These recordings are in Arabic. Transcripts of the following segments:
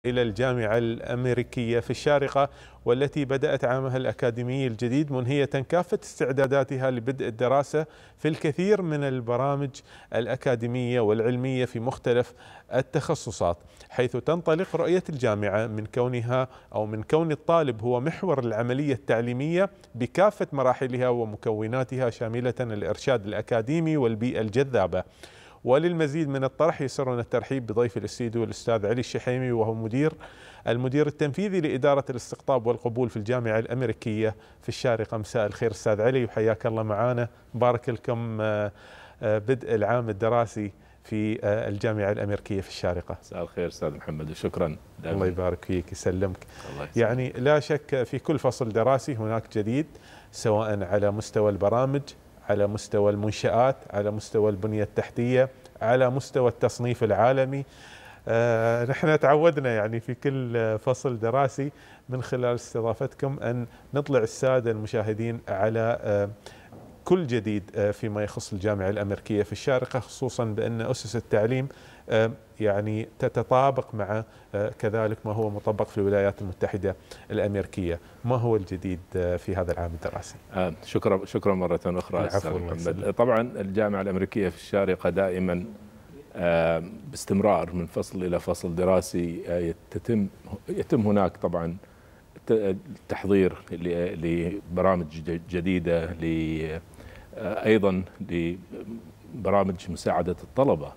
إلى الجامعة الأمريكية في الشارقة، والتي بدأت عامها الأكاديمي الجديد منهية كافة استعداداتها لبدء الدراسة في الكثير من البرامج الأكاديمية والعلمية في مختلف التخصصات، حيث تنطلق رؤية الجامعة من كونها أو من كون الطالب هو محور العملية التعليمية بكافة مراحلها ومكوناتها، شاملة الإرشاد الأكاديمي والبيئة الجذابة. وللمزيد من الطرح يسرنا الترحيب بضيف الاستديو الأستاذ علي الشحيمي، وهو المدير التنفيذي لإدارة الاستقطاب والقبول في الجامعة الأمريكية في الشارقة. مساء الخير أستاذ علي وحياك الله معنا، بارك لكم بدء العام الدراسي في الجامعة الأمريكية في الشارقة. مساء الخير أستاذ محمد وشكرا. الله يبارك فيك يسلمك. يعني لا شك في كل فصل دراسي هناك جديد، سواء على مستوى البرامج، على مستوى المنشآت، على مستوى البنية التحتية، على مستوى التصنيف العالمي. نحن تعودنا يعني في كل فصل دراسي من خلال استضافتكم أن نطلع السادة المشاهدين على كل جديد فيما يخص الجامعة الأمريكية في الشارقة، خصوصا بأن أسس التعليم يعني تتطابق مع كذلك ما هو مطبق في الولايات المتحدة الأمريكية. ما هو الجديد في هذا العام الدراسي؟ شكرا مرة أخرى أستاذ محمد. طبعا الجامعة الأمريكية في الشارقة دائما باستمرار من فصل إلى فصل دراسي يتم هناك طبعا تحضير لبرامج جديدة، أيضا لبرامج مساعدة الطلبة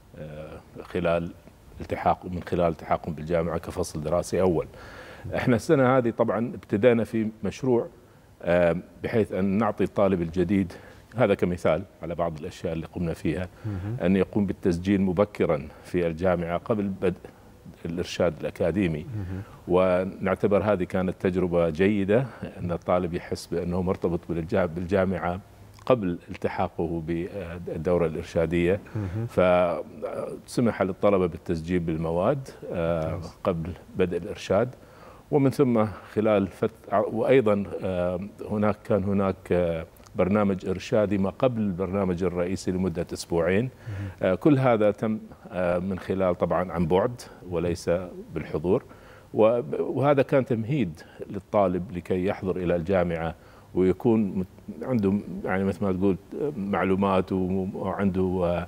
من خلال التحاقهم بالجامعة كفصل دراسي أول. احنا السنة هذه طبعا ابتدينا في مشروع بحيث أن نعطي الطالب الجديد، هذا كمثال على بعض الأشياء اللي قمنا فيها، أن يقوم بالتسجيل مبكرا في الجامعة قبل بدء الإرشاد الأكاديمي، ونعتبر هذه كانت تجربة جيدة أن الطالب يحس بأنه مرتبط بالجامعة قبل التحاقه بالدورة الإرشادية، فسمح للطلبة بالتسجيل بالمواد قبل بدء الإرشاد، ومن ثم خلال وأيضا كان هناك برنامج إرشادي ما قبل البرنامج الرئيسي لمدة أسبوعين. كل هذا تم من خلال طبعا عن بعد وليس بالحضور، وهذا كان تمهيد للطالب لكي يحضر إلى الجامعة ويكون عنده يعني مثل ما تقول معلومات، وعنده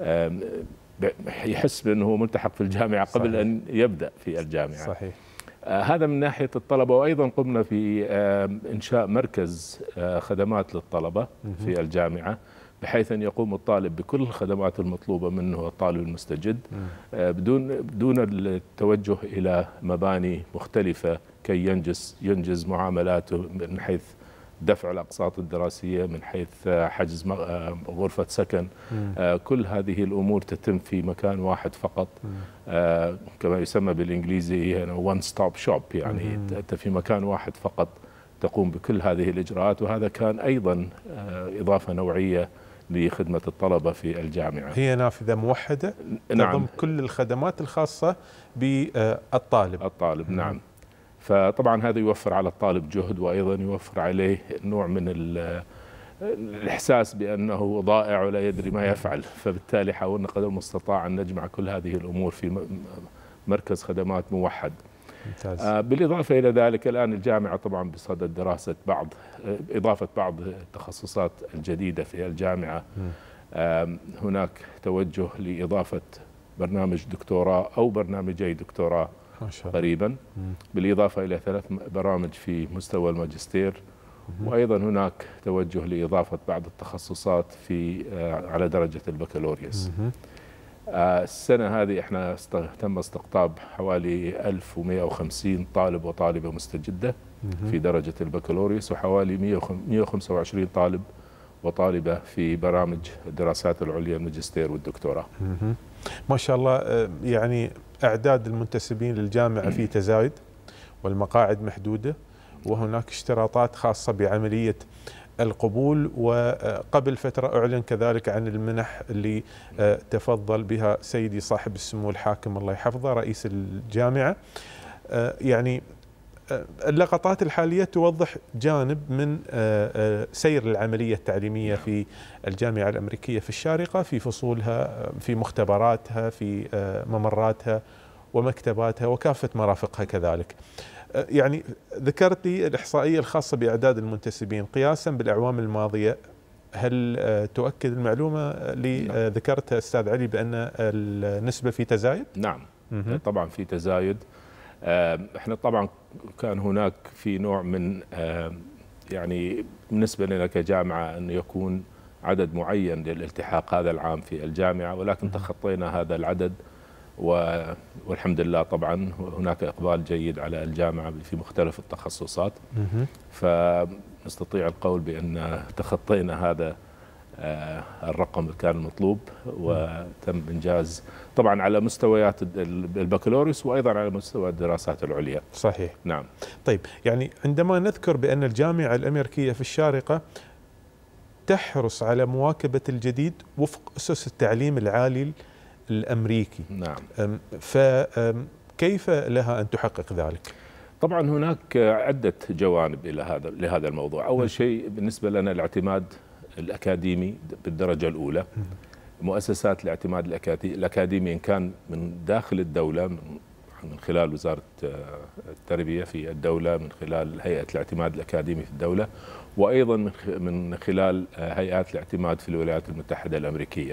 يحس بأنه هو ملتحق في الجامعة قبل صحيح. أن يبدأ في الجامعة. صحيح. هذا من ناحية الطلبة، وأيضا قمنا في إنشاء مركز خدمات للطلبة في الجامعة، بحيث أن يقوم الطالب بكل الخدمات المطلوبة منه الطالب المستجد بدون التوجه إلى مباني مختلفة كي ينجز معاملاته من حيث دفع الأقساط الدراسية، من حيث حجز غرفة سكن. كل هذه الأمور تتم في مكان واحد فقط، كما يسمى بالإنجليزي one stop shop، يعني أنت في مكان واحد فقط تقوم بكل هذه الإجراءات، وهذا كان أيضا إضافة نوعية لخدمة الطلبة في الجامعة. هي نافذة موحدة تضم كل الخدمات الخاصة بالطالب. نعم. فطبعا هذا يوفر على الطالب جهد، وأيضا يوفر عليه نوع من الإحساس بأنه ضائع ولا يدري ما يفعل، فبالتالي حاولنا قدر المستطاع أن نجمع كل هذه الأمور في مركز خدمات موحد. ممتاز. بالإضافة إلى ذلك الآن الجامعة طبعا بصدد دراسة إضافة بعض التخصصات الجديدة في الجامعة. هناك توجه لإضافة برنامج دكتوراه أو برنامجي دكتوراه قريبا، بالإضافة إلى 3 برامج في مستوى الماجستير، وأيضا هناك توجه لإضافة بعض التخصصات على درجة البكالوريوس. السنة هذه احنا تم استقطاب حوالي 1150 طالب وطالبة مستجدة في درجة البكالوريوس، وحوالي 125 طالب وطالبة في برامج الدراسات العليا الماجستير والدكتوراه. ما شاء الله. يعني أعداد المنتسبين للجامعة في تزايد والمقاعد محدودة، وهناك اشتراطات خاصة بعملية القبول، وقبل فترة أعلن كذلك عن المنح اللي تفضل بها سيدي صاحب السمو الحاكم الله يحفظه رئيس الجامعة. يعني اللقطات الحالية توضح جانب من سير العملية التعليمية في الجامعة الأمريكية في الشارقة، في فصولها، في مختبراتها، في ممراتها، ومكتباتها وكافة مرافقها كذلك. يعني ذكرت لي الإحصائية الخاصة بأعداد المنتسبين قياسا بالأعوام الماضية، هل تؤكد المعلومة اللي ذكرتها أستاذ علي بأن النسبة في تزايد؟ نعم طبعا في تزايد. احنا طبعا كان هناك في نوع من يعني بالنسبة لنا كجامعة أن يكون عدد معين للالتحاق هذا العام في الجامعة، ولكن تخطينا هذا العدد والحمد لله. طبعا هناك إقبال جيد على الجامعة في مختلف التخصصات، فنستطيع القول بأن تخطينا هذا الرقم اللي كان المطلوب، وتم إنجاز طبعا على مستويات البكالوريوس وأيضا على مستوى الدراسات العليا. صحيح. نعم. طيب يعني عندما نذكر بأن الجامعة الأمريكية في الشارقة تحرص على مواكبة الجديد وفق أسس التعليم العالي الأمريكي، نعم، فكيف لها أن تحقق ذلك؟ طبعا هناك عدة جوانب لهذا الموضوع. أول شيء بالنسبة لنا الاعتماد الأكاديمي بالدرجة الأولى. مؤسسات الاعتماد الأكاديمي إن كان من داخل الدولة من خلال وزارة التربية في الدولة، من خلال هيئة الاعتماد الأكاديمي في الدولة، وأيضا من خلال هيئات الاعتماد في الولايات المتحدة الأمريكية.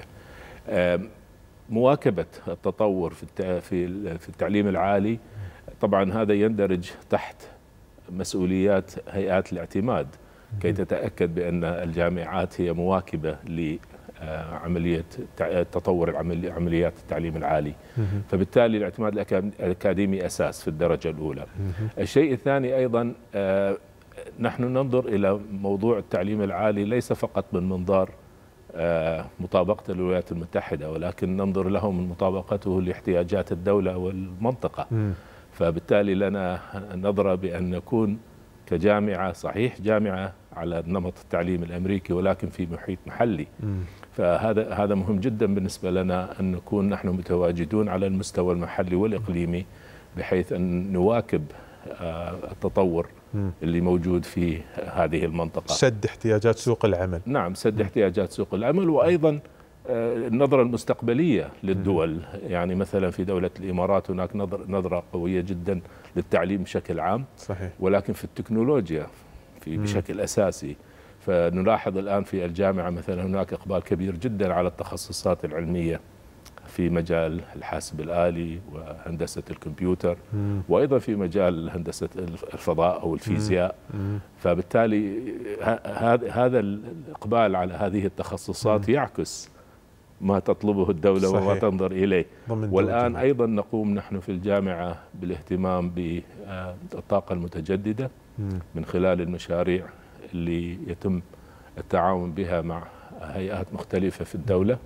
مواكبة التطور في التعليم العالي طبعا هذا يندرج تحت مسؤوليات هيئات الاعتماد كي تتأكد بأن الجامعات هي مواكبة لعملية تطور عمليات التعليم العالي. فبالتالي الاعتماد الأكاديمي أساس في الدرجة الأولى. الشيء الثاني أيضا نحن ننظر إلى موضوع التعليم العالي ليس فقط من منظار مطابقة الولايات المتحدة، ولكن ننظر له من مطابقته لاحتياجات الدولة والمنطقة. فبالتالي لنا نظرة بأن نكون كجامعة صحيح جامعة على نمط التعليم الأمريكي ولكن في محيط محلي. فهذا مهم جدا بالنسبة لنا أن نكون نحن متواجدون على المستوى المحلي والإقليمي بحيث أن نواكب التطور اللي موجود في هذه المنطقة. سد احتياجات سوق العمل. نعم، سد احتياجات سوق العمل، وأيضا النظرة المستقبلية للدول. يعني مثلا في دولة الإمارات هناك نظرة قوية جدا للتعليم بشكل عام. صحيح. ولكن في التكنولوجيا بشكل أساسي. فنلاحظ الآن في الجامعة مثلا هناك إقبال كبير جدا على التخصصات العلمية في مجال الحاسب الآلي وهندسة الكمبيوتر، وأيضا في مجال هندسة الفضاء أو الفيزياء. فبالتالي هذا الإقبال على هذه التخصصات يعكس ما تطلبه الدولة وما تنظر إليه. والآن أيضا نقوم نحن في الجامعة بالاهتمام بالطاقة المتجددة من خلال المشاريع اللي يتم التعاون بها مع هيئات مختلفة في الدولة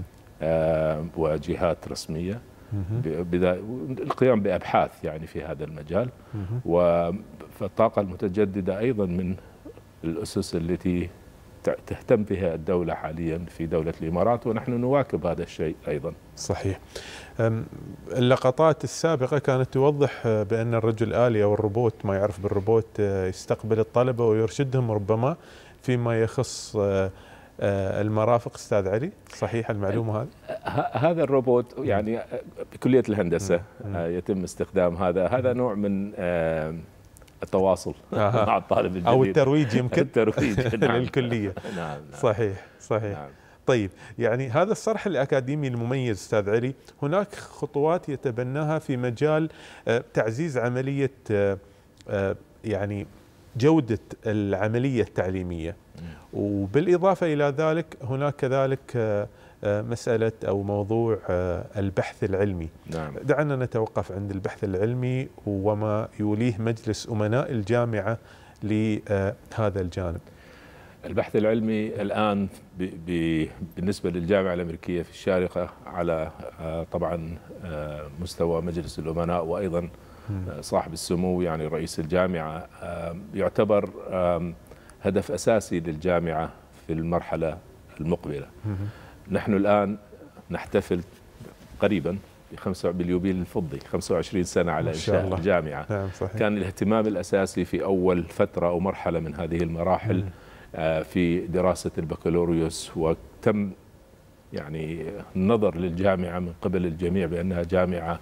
وجهات رسمية، القيام بأبحاث يعني في هذا المجال. فالطاقة المتجددة أيضا من الأسس التي تهتم بها الدولة حاليا في دولة الإمارات، ونحن نواكب هذا الشيء أيضا. صحيح. اللقطات السابقة كانت توضح بأن الرجل الآلي أو الروبوت، ما يعرف بالروبوت، يستقبل الطلبة ويرشدهم ربما فيما يخص المرافق. أستاذ علي، صحيح المعلومة هذه؟ هذا الروبوت يعني بكلية الهندسة يتم استخدام هذا نوع من التواصل مع الطالب الجديد أو الترويج يمكن. الترويج للكلية. نعم. صحيح. نعم. طيب يعني هذا الصرح الأكاديمي المميز أستاذ علي، هناك خطوات يتبناها في مجال تعزيز عملية يعني جودة العملية التعليمية، وبالإضافة إلى ذلك هناك كذلك مسألة أو موضوع البحث العلمي. نعم. دعنا نتوقف عند البحث العلمي وما يوليه مجلس أمناء الجامعة لهذا الجانب. البحث العلمي الآن بالنسبة للجامعة الأمريكية في الشارقة على طبعا مستوى مجلس الأمناء وأيضا صاحب السمو يعني رئيس الجامعة، يعتبر هدف أساسي للجامعة في المرحلة المقبلة. نحن الآن نحتفل قريبا باليوبيل الفضي 25 سنة على إنشاء الجامعة. نعم صحيح. كان الاهتمام الأساسي في أول فترة أو مرحلة من هذه المراحل في دراسة البكالوريوس، وتم يعني النظر للجامعة من قبل الجميع بأنها جامعة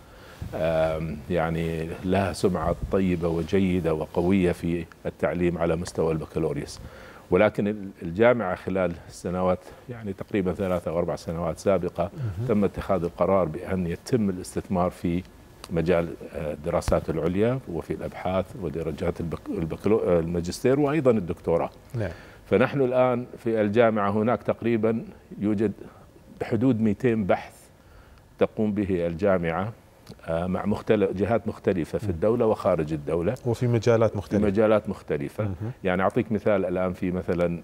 يعني لها سمعة طيبة وجيدة وقوية في التعليم على مستوى البكالوريوس. ولكن الجامعة خلال سنوات يعني تقريبا 3 أو 4 سنوات سابقة تم اتخاذ القرار بأن يتم الاستثمار في مجال الدراسات العليا وفي الأبحاث ودرجات الماجستير وأيضا الدكتوراه. نعم. فنحن الآن في الجامعة هناك تقريبا يوجد بحدود 200 بحث تقوم به الجامعة مع جهات مختلفة في الدولة وخارج الدولة وفي مجالات مختلفة. في مجالات مختلفة. يعني أعطيك مثال، الآن في مثلا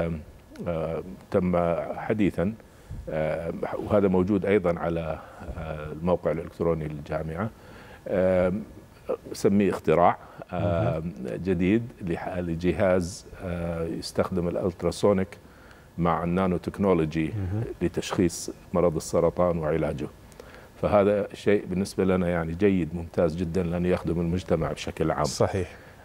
تم حديثا وهذا موجود أيضا على الموقع الإلكتروني للجامعة، سميه اختراع جديد لجهاز يستخدم الألتراسونيك مع النانو تكنولوجي لتشخيص مرض السرطان وعلاجه. فهذا شيء بالنسبة لنا يعني جيد ممتاز جدا لأنه يخدم المجتمع بشكل عام. صحيح.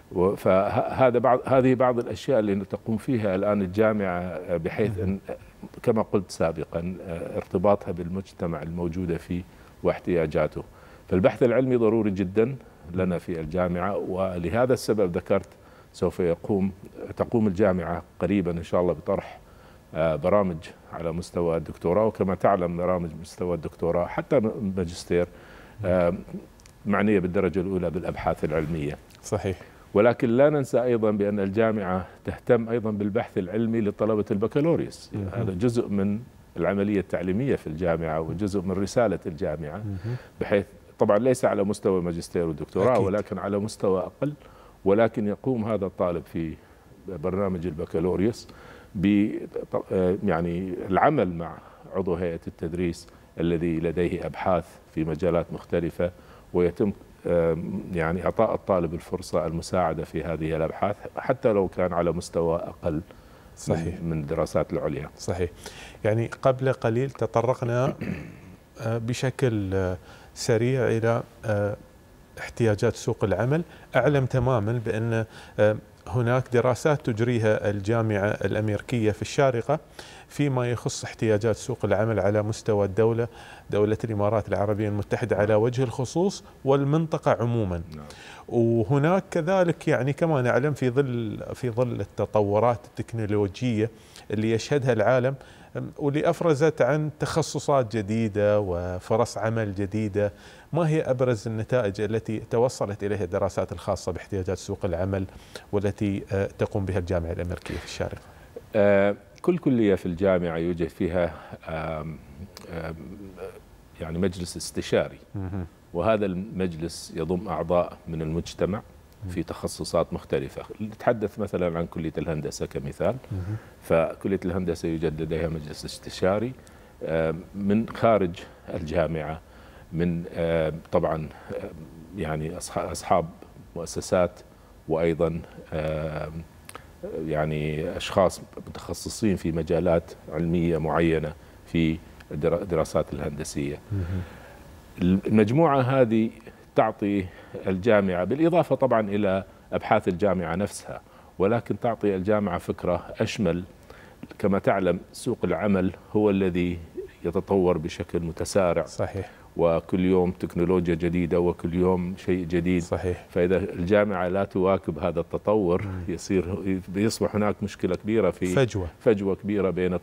هذه بعض الأشياء اللي تقوم فيها الآن الجامعة، بحيث أن كما قلت سابقا ارتباطها بالمجتمع الموجودة فيه واحتياجاته. فالبحث العلمي ضروري جدا لنا في الجامعة، ولهذا السبب ذكرت سوف تقوم الجامعة قريبا إن شاء الله بطرح برامج على مستوى الدكتوراه، وكما تعلم برامج مستوى الدكتوراه حتى الماجستير معنية بالدرجة الأولى بالأبحاث العلمية. صحيح. ولكن لا ننسى أيضا بأن الجامعة تهتم أيضا بالبحث العلمي لطلبة البكالوريوس. هذا جزء من العملية التعليمية في الجامعة وجزء من رسالة الجامعة، بحيث طبعا ليس على مستوى الماجستير والدكتوراه أكيد، ولكن على مستوى أقل. ولكن يقوم هذا الطالب في برنامج البكالوريوس يعني العمل مع عضو هيئة التدريس الذي لديه أبحاث في مجالات مختلفة، ويتم يعني إعطاء الطالب الفرصة المساعدة في هذه الأبحاث حتى لو كان على مستوى أقل. صحيح. من الدراسات العليا. صحيح. يعني قبل قليل تطرقنا بشكل سريع إلى احتياجات سوق العمل. أعلم تماما بأن هناك دراسات تجريها الجامعة الأمريكية في الشارقة فيما يخص احتياجات سوق العمل على مستوى دولة الإمارات العربية المتحدة على وجه الخصوص والمنطقة عموما. وهناك كذلك يعني كما نعلم في ظل التطورات التكنولوجية اللي يشهدها العالم، واللي أفرزت عن تخصصات جديدة وفرص عمل جديدة، ما هي أبرز النتائج التي توصلت إليها الدراسات الخاصة باحتياجات سوق العمل والتي تقوم بها الجامعة الأمريكية في الشارقة؟ كل كلية في الجامعة يوجد فيها يعني مجلس استشاري، وهذا المجلس يضم أعضاء من المجتمع في تخصصات مختلفة. نتحدث مثلا عن كلية الهندسة كمثال، فكلية الهندسة يوجد لديها مجلس استشاري من خارج الجامعة، من طبعا يعني أصحاب مؤسسات، وأيضا يعني أشخاص متخصصين في مجالات علمية معينة في الدراسات الهندسية. المجموعة هذه تعطي الجامعة بالإضافة طبعا إلى أبحاث الجامعة نفسها، ولكن تعطي الجامعة فكرة أشمل. كما تعلم سوق العمل هو الذي يتطور بشكل متسارع. صحيح. وكل يوم تكنولوجيا جديدة وكل يوم شيء جديد. صحيح. فإذا الجامعة لا تواكب هذا التطور يصبح هناك مشكلة كبيرة، في فجوة كبيرة بين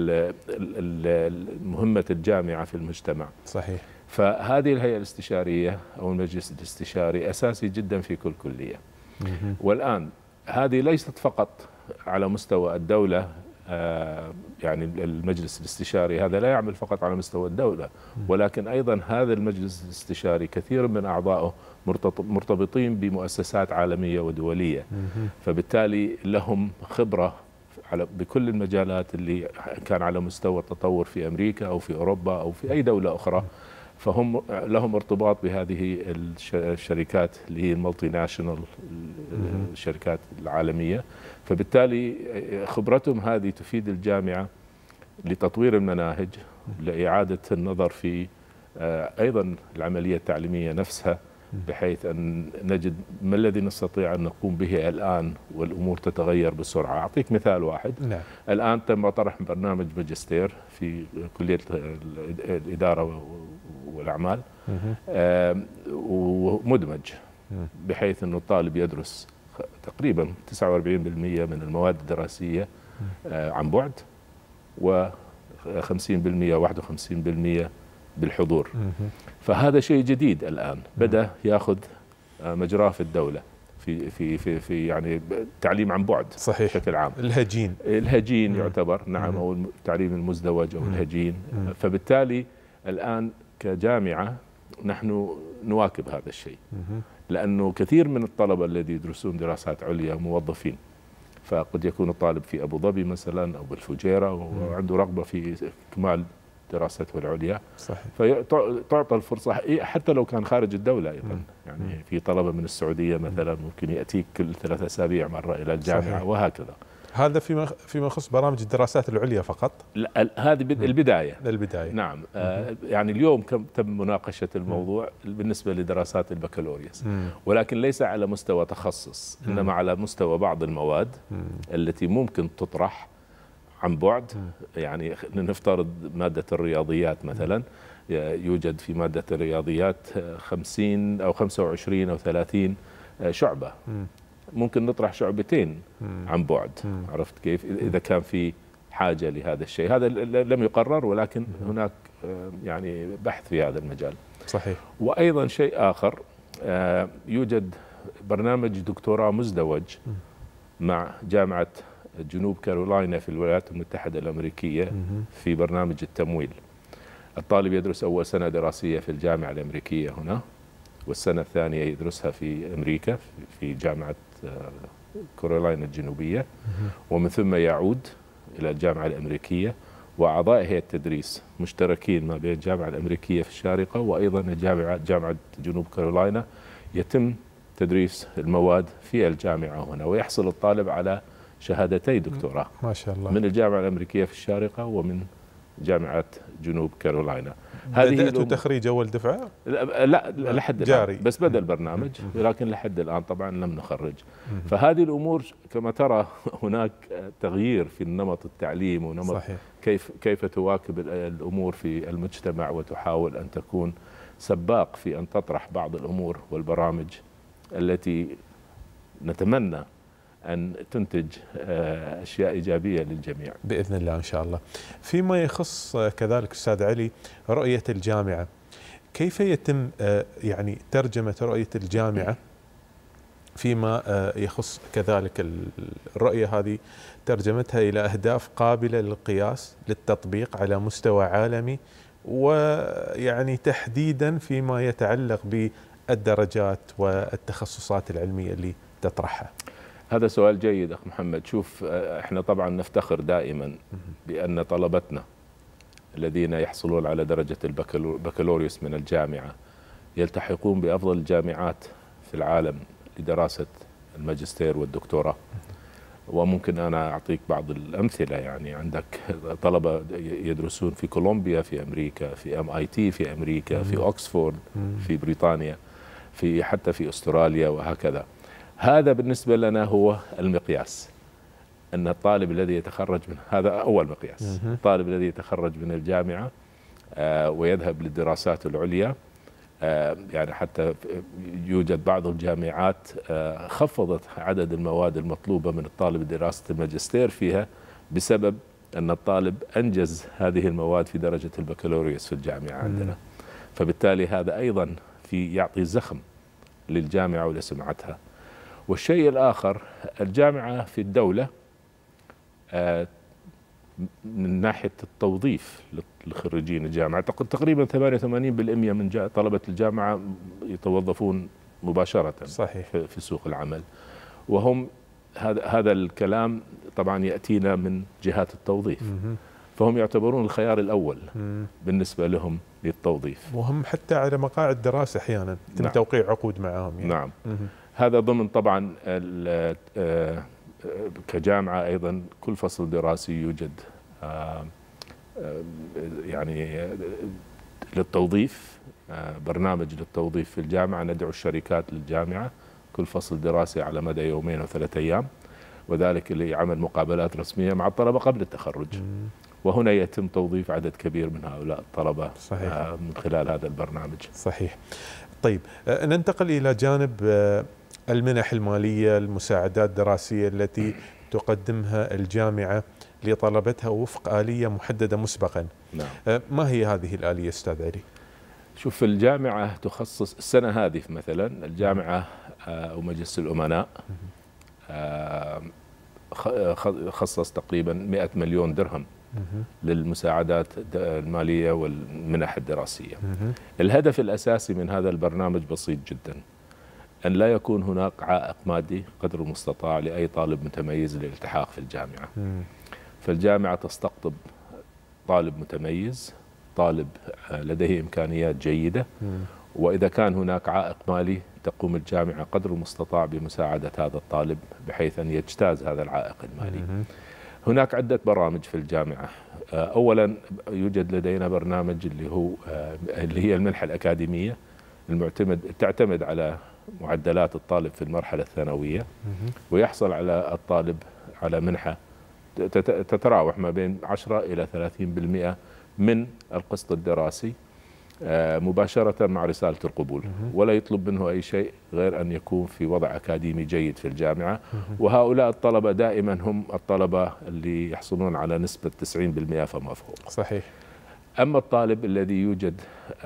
مهمة الجامعة في المجتمع. صحيح. فهذه الهيئة الاستشارية أو المجلس الاستشاري أساسي جدا في كل كلية. والآن هذه ليست فقط على مستوى الدولة، يعني المجلس الاستشاري هذا لا يعمل فقط على مستوى الدولة، ولكن أيضا هذا المجلس الاستشاري كثير من أعضائه مرتبطين بمؤسسات عالمية ودولية، فبالتالي لهم خبرة بكل المجالات اللي كان على مستوى التطور في أمريكا أو في أوروبا أو في أي دولة أخرى، فهم لهم ارتباط بهذه الشركات اللي هي المالتي ناشونال، الشركات العالمية. فبالتالي خبرتهم هذه تفيد الجامعة لتطوير المناهج، لإعادة النظر في أيضا العملية التعليمية نفسها، بحيث أن نجد ما الذي نستطيع أن نقوم به الآن والأمور تتغير بسرعة. أعطيك مثال واحد. نعم. الآن تم طرح برنامج ماجستير في كلية الإدارة والأعمال، ومدمج بحيث أنه الطالب يدرس تقريبا 49% من المواد الدراسية عن بعد، و50% 51% بالحضور. فهذا شيء جديد الآن بدأ يأخذ مجراه في الدولة في يعني التعليم عن بعد. صحيح. بشكل عام الهجين يعتبر نعم، أو التعليم المزدوج أو الهجين. فبالتالي الآن كجامعة نحن نواكب هذا الشيء، لأنه كثير من الطلبة الذي يدرسون دراسات عليا موظفين، فقد يكون الطالب في أبو ظبي مثلا أو بالفجيرة وعنده رغبة في إكمال دراسته العليا. صحيح. فتعطى الفرصة حتى لو كان خارج الدولة أيضا. يعني في طلبة من السعودية مثلا ممكن يأتيك كل 3 أسابيع مرة إلى الجامعة. صحيح. وهكذا. هذا فيما يخص برامج الدراسات العليا فقط؟ لا، هذه البداية. نعم. يعني اليوم تم مناقشة الموضوع بالنسبة لدراسات البكالوريوس، ولكن ليس على مستوى تخصص، إنما على مستوى بعض المواد التي ممكن تطرح عن بعد. يعني نفترض مادة الرياضيات مثلا، يوجد في مادة الرياضيات 50 أو 25 أو 30 شعبة، ممكن نطرح شعبتين عن بعد. عرفت كيف؟ إذا كان في حاجة لهذا الشيء. هذا لم يقرر، ولكن هناك يعني بحث في هذا المجال. صحيح. وأيضا شيء آخر، يوجد برنامج دكتوراه مزدوج مع جامعة جنوب كارولاينا في الولايات المتحدة الأمريكية في برنامج التمويل. الطالب يدرس أول سنة دراسية في الجامعة الأمريكية هنا، والسنة الثانية يدرسها في أمريكا في جامعة كارولاينا الجنوبية، ومن ثم يعود إلى الجامعة الأمريكية. وأعضاء هيئة التدريس مشتركين ما بين الجامعة الأمريكية في الشارقة وأيضا جامعة جنوب كارولاينا. يتم تدريس المواد في الجامعة هنا، ويحصل الطالب على شهادتي دكتوراه ما شاء الله من الجامعة الأمريكية في الشارقة ومن جامعة جنوب كارولاينا. بدأتوا تخريج أول دفعة؟ لا لحد جاري الآن، بس بدأ البرنامج، ولكن لحد الآن طبعا لم نخرج. فهذه الأمور كما ترى هناك تغيير في النمط التعليم ونمط. صحيح. كيف تواكب الأمور في المجتمع وتحاول أن تكون سباق في أن تطرح بعض الأمور والبرامج التي نتمنى أن تنتج أشياء إيجابية للجميع بإذن الله إن شاء الله. فيما يخص كذلك أستاذ علي رؤية الجامعة، كيف يتم يعني ترجمة رؤية الجامعة فيما يخص كذلك الرؤية هذه، ترجمتها إلى أهداف قابلة للقياس للتطبيق على مستوى عالمي، ويعني تحديدا فيما يتعلق بالدرجات والتخصصات العلمية اللي تطرحها؟ هذا سؤال جيد أخ محمد. شوف، احنا طبعا نفتخر دائما بأن طلبتنا الذين يحصلون على درجة البكالوريوس من الجامعة يلتحقون بأفضل الجامعات في العالم لدراسة الماجستير والدكتوراه. وممكن أنا أعطيك بعض الأمثلة. يعني عندك طلبة يدرسون في كولومبيا في أمريكا، في MIT في أمريكا، في أوكسفورد في بريطانيا، حتى في أستراليا وهكذا. هذا بالنسبة لنا هو المقياس، أن الطالب الذي يتخرج من هذا أول مقياس. الطالب الذي يتخرج من الجامعة ويذهب للدراسات العليا، يعني حتى يوجد بعض الجامعات خفضت عدد المواد المطلوبة من الطالب لدراسة الماجستير فيها بسبب أن الطالب أنجز هذه المواد في درجة البكالوريوس في الجامعة عندنا. فبالتالي هذا أيضا يعطي زخم للجامعة ولسمعتها. والشيء الآخر، الجامعة في الدولة من ناحية التوظيف لخريجين الجامعة تقريبا 88% من طلبة الجامعة يتوظفون مباشرة. صحيح. في سوق العمل، وهم هذا الكلام طبعا يأتينا من جهات التوظيف، فهم يعتبرون الخيار الأول بالنسبة لهم للتوظيف، وهم حتى على مقاعد دراسة أحيانا تم نعم. توقيع عقود معهم يعني. نعم. هذا ضمن طبعا كجامعة أيضا كل فصل دراسي يوجد يعني للتوظيف، برنامج للتوظيف في الجامعة. ندعو الشركات للجامعة كل فصل دراسي على مدى 2 أو 3 أيام، وذلك لعمل مقابلات رسمية مع الطلبة قبل التخرج. وهنا يتم توظيف عدد كبير من هؤلاء الطلبة صحيح. من خلال هذا البرنامج. صحيح. طيب ننتقل إلى جانب المنح المالية، المساعدات الدراسية التي تقدمها الجامعة لطلبتها وفق آلية محددة مسبقا. نعم. ما هي هذه الآلية أستاذ علي؟ شوف، الجامعة تخصص السنة هذه مثلا، الجامعة ومجلس الأمناء خصص تقريبا 100 مليون درهم للمساعدات المالية والمنح الدراسية. الهدف الأساسي من هذا البرنامج بسيط جدا، أن لا يكون هناك عائق مادي قدر المستطاع لأي طالب متميز للالتحاق في الجامعة. فالجامعة تستقطب طالب متميز، طالب لديه إمكانيات جيدة، وإذا كان هناك عائق مالي تقوم الجامعة قدر المستطاع بمساعدة هذا الطالب بحيث أن يجتاز هذا العائق المالي. هناك عدة برامج في الجامعة. أولا يوجد لدينا برنامج اللي هي المنحة الأكاديمية، تعتمد على معدلات الطالب في المرحلة الثانوية، ويحصل على الطالب على منحة تتراوح ما بين 10 إلى 30% من القسط الدراسي مباشرة مع رسالة القبول، ولا يطلب منه أي شيء غير أن يكون في وضع أكاديمي جيد في الجامعة. وهؤلاء الطلبة دائما هم الطلبة اللي يحصلون على نسبة 90% فما فوق. صحيح. أما الطالب الذي يوجد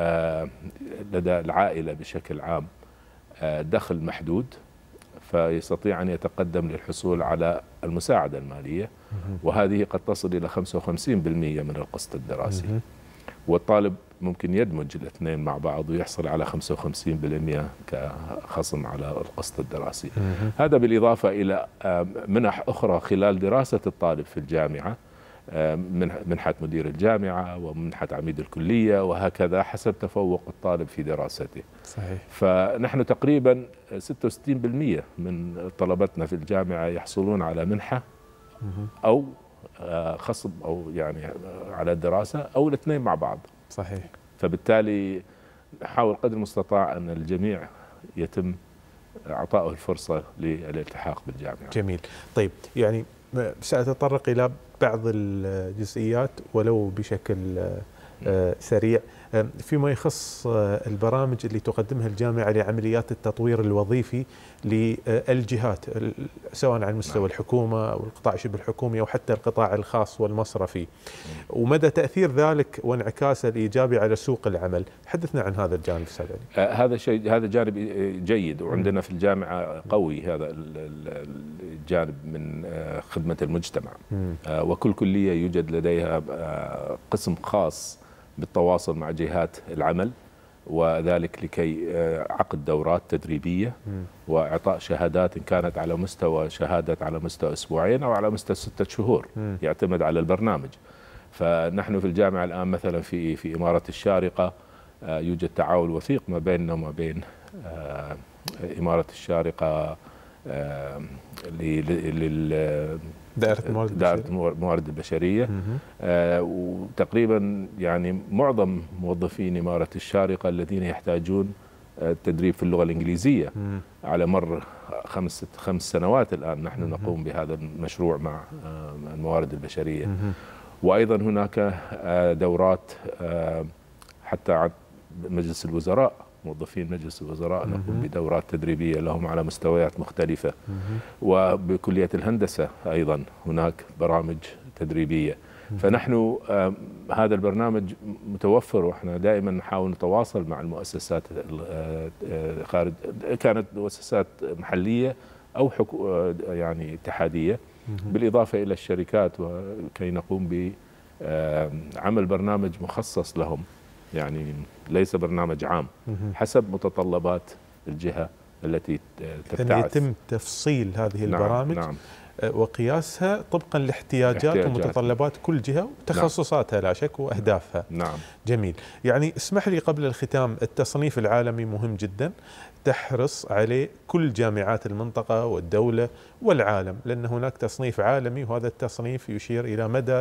لدى العائلة بشكل عام دخل محدود، فيستطيع أن يتقدم للحصول على المساعدة المالية، وهذه قد تصل إلى 55% من القسط الدراسي. والطالب ممكن يدمج الاثنين مع بعض ويحصل على 55% كخصم على القسط الدراسي. هذا بالإضافة إلى منح أخرى خلال دراسة الطالب في الجامعة، منحة مدير الجامعة ومنحة عميد الكلية وهكذا حسب تفوق الطالب في دراسته. صحيح. فنحن تقريبا 66% من طلبتنا في الجامعة يحصلون على منحة أو خصم أو يعني على الدراسة أو الاثنين مع بعض. صحيح. فبالتالي نحاول قدر المستطاع أن الجميع يتم إعطائه الفرصة للالتحاق بالجامعة. جميل. طيب يعني سأتطرق إلى بعض الجزئيات ولو بشكل سريع فيما يخص البرامج اللي تقدمها الجامعة لعمليات التطوير الوظيفي للجهات سواء على مستوى الحكومة أو القطاع شبه الحكومي أو حتى القطاع الخاص والمصرفي، ومدى تأثير ذلك وانعكاسه الإيجابي على سوق العمل. حدثنا عن هذا الجانب أستاذ علي. هذا جانب جيد، وعندنا في الجامعة قوي هذا الجانب من خدمة المجتمع. وكل كلية يوجد لديها قسم خاص بالتواصل مع جهات العمل، وذلك لكي عقد دورات تدريبية وإعطاء شهادات إن كانت على مستوى شهادة على مستوى أسبوعين أو على مستوى 6 شهور، يعتمد على البرنامج. فنحن في الجامعة الآن مثلا في إمارة الشارقة يوجد تعاون وثيق ما بيننا وما بين إمارة الشارقة دائرة الموارد البشرية. وتقريبا يعني معظم موظفين إمارة الشارقة الذين يحتاجون التدريب في اللغة الإنجليزية على مر 5 سنوات الآن نحن نقوم بهذا المشروع مع الموارد البشرية. وأيضا هناك دورات حتى عن مجلس الوزراء، موظفين مجلس الوزراء نقوم بدورات تدريبية لهم على مستويات مختلفة. وبكلية الهندسة أيضا هناك برامج تدريبية. فنحن هذا البرنامج متوفر، وإحنا دائما نحاول نتواصل مع المؤسسات خارج، كانت مؤسسات محلية أو يعني اتحادية، بالإضافة إلى الشركات، وكي نقوم بعمل برنامج مخصص لهم، يعني ليس برنامج عام حسب متطلبات الجهة التي تبتعث. يتم تفصيل هذه البرامج وقياسها طبقا لاحتياجات ومتطلبات كل جهة وتخصصاتها لا شك وأهدافها. نعم. جميل. يعني اسمح لي قبل الختام، التصنيف العالمي مهم جدا تحرص عليه كل جامعات المنطقة والدولة والعالم، لأن هناك تصنيف عالمي، وهذا التصنيف يشير إلى مدى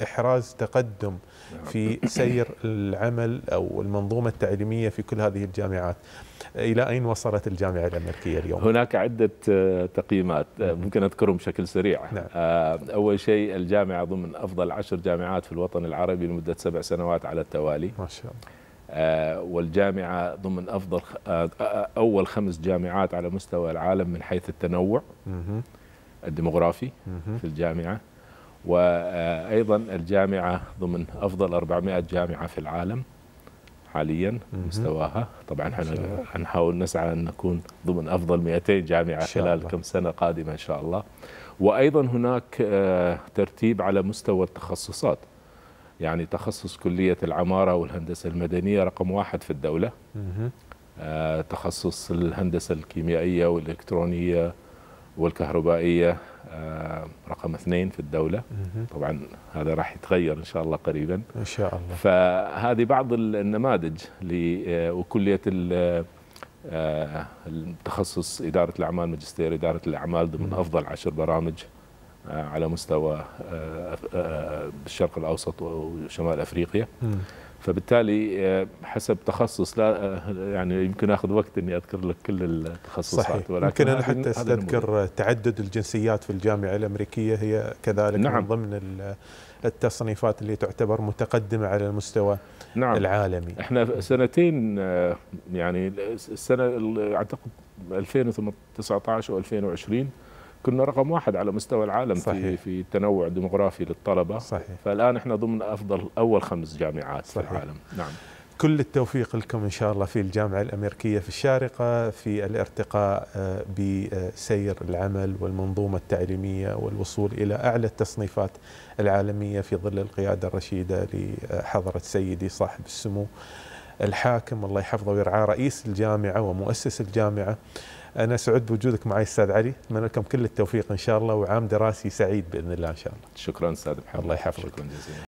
إحراز تقدم في سير العمل أو المنظومة التعليمية في كل هذه الجامعات. إلى أين وصلت الجامعة الأمريكية اليوم؟ هناك عدة تقييمات ممكن أذكرهم بشكل سريع. نعم. أول شيء الجامعة ضمن أفضل 10 جامعات في الوطن العربي لمدة 7 سنوات على التوالي. ما شاء الله. والجامعة ضمن أول 5 جامعات على مستوى العالم من حيث التنوع الديموغرافي في الجامعة. وأيضا الجامعة ضمن أفضل 400 جامعة في العالم حاليا مستواها. طبعا حنحاول نسعى أن نكون ضمن أفضل 200 جامعة خلال كم سنة قادمة إن شاء الله. وأيضا هناك ترتيب على مستوى التخصصات، يعني تخصص كلية العمارة والهندسة المدنية رقم 1 في الدولة. تخصص الهندسة الكيميائية والإلكترونية والكهربائية رقم 2 في الدولة. طبعا هذا راح يتغير إن شاء الله قريبا إن شاء الله. فهذه بعض النماذج وكلية التخصص إدارة الأعمال، ماجستير إدارة الأعمال ضمن أفضل 10 برامج على مستوى الشرق الأوسط وشمال أفريقيا. فبالتالي حسب تخصص، لا يعني يمكن اخذ وقت اني اذكر لك كل التخصصات. صحيح. ولكن انا حتى استذكر تعدد الجنسيات في الجامعه الامريكيه هي كذلك من ضمن التصنيفات اللي تعتبر متقدمه على المستوى العالمي. احنا سنتين يعني السنه اعتقد 2019 و2020 كنا رقم 1 على مستوى العالم في التنوع الديموغرافي للطلبة. صحيح. فالآن احنا ضمن أول 5 جامعات في العالم. نعم. كل التوفيق لكم إن شاء الله في الجامعة الأمريكية في الشارقة في الارتقاء بسير العمل والمنظومة التعليمية والوصول إلى أعلى التصنيفات العالمية في ظل القيادة الرشيدة لحضرة سيدي صاحب السمو الحاكم الله يحفظه ويرعاه رئيس الجامعة ومؤسس الجامعة. أنا سعد بوجودك معي أستاذ علي، أتمنى لكم كل التوفيق إن شاء الله وعام دراسي سعيد بإذن الله إن شاء الله. شكرا أستاذ محمد. الله يحفظك. شكرا جزيلا.